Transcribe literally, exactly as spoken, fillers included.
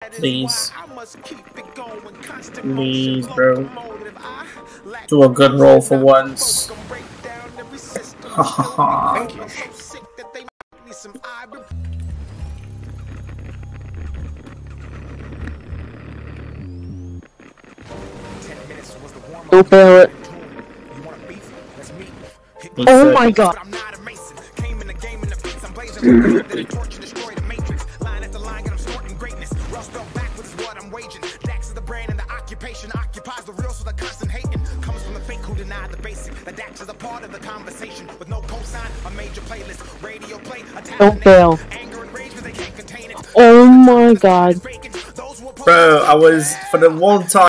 Please. Please, bro. Do a good roll for once. Hahaha. Don't fail it. Oh my god. Occupies the real, so the constant hating comes from the fake who deny the basic. The dax is a part of the conversation with no cosign. A major playlist, radio play. Don't fail. Oh my god. Bro, I was for the one time.